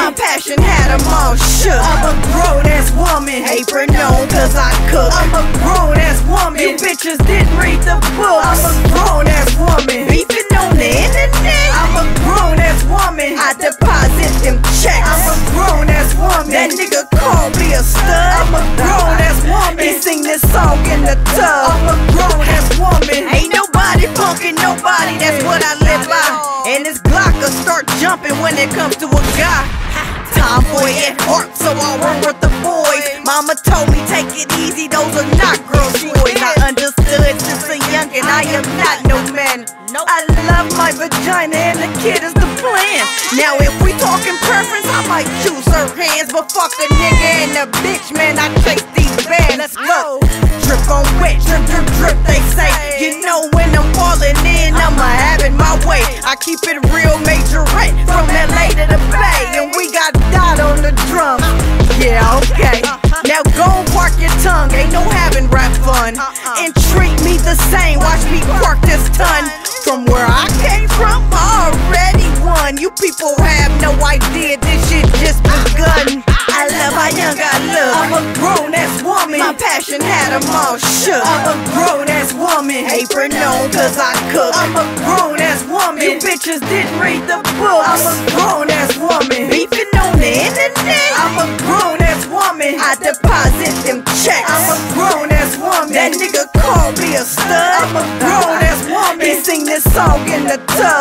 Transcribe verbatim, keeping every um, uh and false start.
My passion had them all shook. I'm a grown-ass woman, apron on cause I cook. I'm a grown-ass woman, you bitches didn't read the book. I'm a grown-ass woman, beefing on the internet. I'm a grown-ass woman, I deposit them checks. I'm a grown-ass woman, that nigga called me a stud. I'm a grown-ass woman, he sing this song in the tub. I'm a grown-ass woman, ain't nobody punkin' nobody, that's what I live by. And this Glock will start jumping when it comes to a guy. Tomboy at heart, so I run with the boys. Mama told me take it easy, those are not girl toys. I understood since a youngin', I am not no man. I love my vagina and the kid is the plan. Now if we talking preference, I might choose her hands, but fuck the nigga and the bitch, man, I chase these bands. Let's go. Drip on wet, drip, drip, drip, they say. You know when I'm falling in, I'ma have it my way. I keep it real majorette, from L A to the Bay, and we got Dott on the drums. Yeah, okay. Now go and park your tongue, ain't no having rap fun. And treat me the same, watch me park this ton. From where I came from, I already won. You people have no idea, this shit just begun. I love how young I look. I'm a grown-ass woman, my passion had them all shook. I'm a grown-ass woman, apron on cause I cook. I'm a grown-ass woman, you bitches didn't read the book. I'm a grown-ass woman, beefing on the internet. I'm a grown-ass woman, I deposit them checks. I'm a grown-ass woman, that nigga called me a stud. I'm a grown-ass woman, he sing this song in the tub.